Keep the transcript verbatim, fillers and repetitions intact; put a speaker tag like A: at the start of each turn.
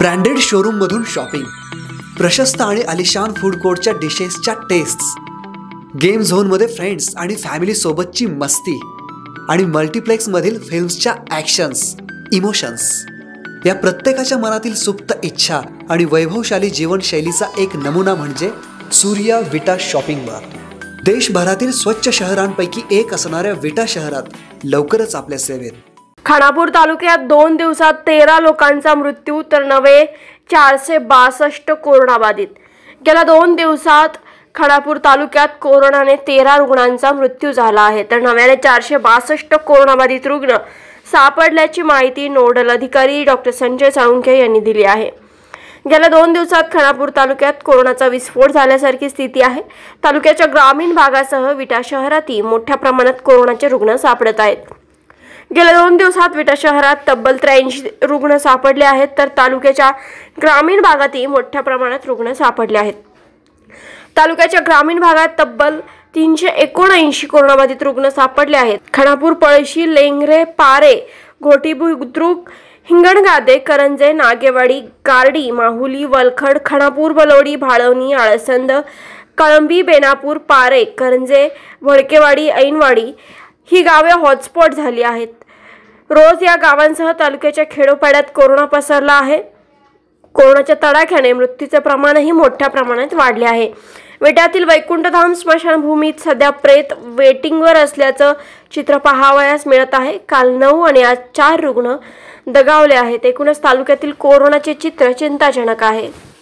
A: Branded showroom मधून shopping, प्रशस्त आणि आलिशान फूड कोर्टच्या डिशेसच्या टेस्ट्स, गेम झोन मध्ये फ्रेंड्स आणि फॅमिली सोबतची मस्ती आणि मल्टीप्लेक्स मधील फिल्म्सच्या ॲक्शन्स, इमोशन्स, या प्रत्येकाच्या मनातील सुप्त इच्छा आणि वैभवशाली जीवनशैलीचा एक नमुना म्हणजे सूर्या विटा शॉपिंग मार्ट. देशभरातील स्वच्छ शहरांपैकी एक असणाऱ्या विटा शहरात लवकरच आपल्या सेवेत.
B: खानापूर तालुक्यात दोन दिवसात तेरा लोकांचा मृत्यू तर नवे चारशे बासष्ट कोरोनाबाधित. गेल्या दोन दिवसात खानापूर तालुक्यात कोरोनाने तेरा रुग्णांचा मृत्यू झाला आहे तर नव्याने चारशे बासष्ट कोरोनाबाधित रुग्ण सापडल्याची माहिती नोडल अधिकारी डॉक्टर संजय साळुंखे यांनी दिली आहे. गेल्या दोन दिवसात खानापूर तालुक्यात कोरोनाचा विस्फोट झाल्यासारखी स्थिती आहे. तालुक्याच्या ग्रामीण भागासह विटा शहरातही मोठ्या प्रमाणात कोरोनाचे रुग्ण सापडत आहेत. गेल्या दोन दिवसात विटा शहरात तब्बल त्र्याऐंशी रुग्ण सापडले आहेत तर तालुक्याच्या ग्रामीण भागातही मोठ्या प्रमाणात रुग्ण सापडले आहेत. तालुक्याच्या ग्रामीण भागात तब्बल तीनशे एकोणऐंशी कोरोनाबाधित रुग्ण सापडले आहेत. खानापूर, पळशी, लेंगरे, पारे, घोटी बुद्रुक, हिंगणगादे, करंजे, नागेवाडी, गारडी, माहुली, वलखड, खानापूर, बलोडी, भाळवणी, आळसंद, कळंबी, बेनापूर, पारे, करंजे, भडकेवाडी, ऐनवाडी ही गावे हॉटस्पॉट झाली आहेत. रोज या गावांसह तालुक्याच्या खेडोपाड्यात कोरोना पसरला आहे. कोरोनाच्या तडाख्याने मृत्यूचे प्रमाणही मोठ्या प्रमाणात वाढले आहे. विट्यातील वैकुंठधाम स्मशानभूमीत सध्या प्रेत वेटिंगवर असल्याचं चित्र पाहावयास मिळत आहे. काल नऊ आणि आज चार रुग्ण दगावले आहेत. एकूणच तालुक्यातील कोरोनाचे चित्र चिंताजनक आहे.